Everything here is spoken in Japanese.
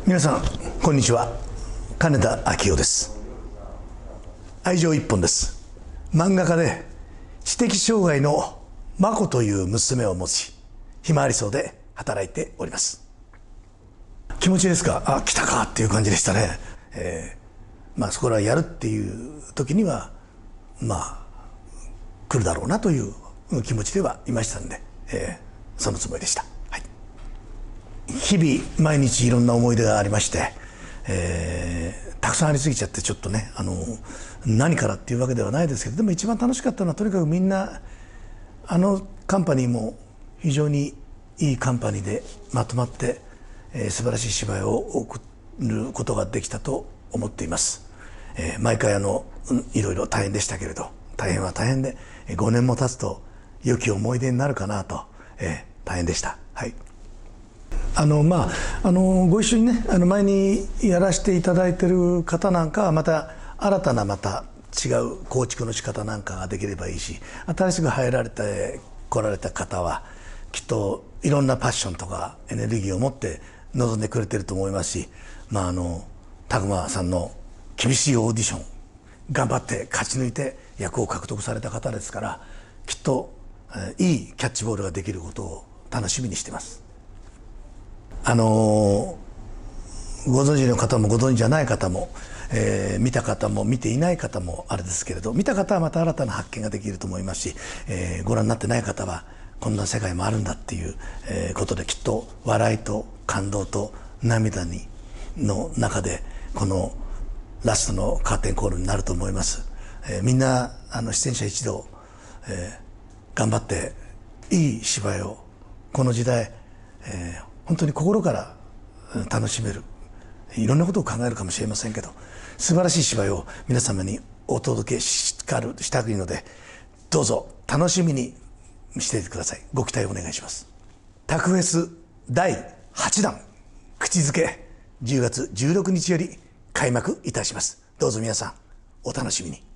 皆さんこんにちは。金田明夫です。愛情一本です。漫画家で知的障害の真子という娘を持ち、ひまわり荘で働いております。気持ちですか？あ、来たかっていう感じでしたね。そこらやるっていう時には来るだろうなという気持ちではいましたんで、そのつもりでした。はい、日々毎日いろんな思い出がありまして、たくさんありすぎちゃってちょっとね、何からっていうわけではないですけど、でも一番楽しかったのはとにかくみんなカンパニーも非常にいいカンパニーでまとまって、素晴らしい芝居を送ることができたと思っています。毎回いろいろ大変でしたけれど、大変は大変で5年も経つと良き思い出になるかなと、大変でした。はい、ご一緒にね、前にやらせていただいている方なんかはまた新たな違う構築の仕方なんかができればいいし、新しく入られて来られた方はきっといろんなパッションとかエネルギーを持って臨んでくれてると思いますし、拓磨さんの厳しいオーディション頑張って勝ち抜いて役を獲得された方ですから、きっといいキャッチボールができることを楽しみにしています。ご存知の方もご存知じゃない方も、見た方も見ていない方もあれですけれど、見た方はまた新たな発見ができると思いますし、ご覧になってない方はこんな世界もあるんだっていう、ことで、きっと笑いと感動と涙の中でこのラストのカーテンコールになると思います。みんな出演者一同、頑張っていい芝居をこの時代、本当に心から楽しめる、いろんなことを考えるかもしれませんけど、素晴らしい芝居を皆様にお届けしたいので、どうぞ楽しみにしていてください。ご期待お願いします。タクフェス第8弾口づけ10月16日より開幕いたします。どうぞ皆さんお楽しみに。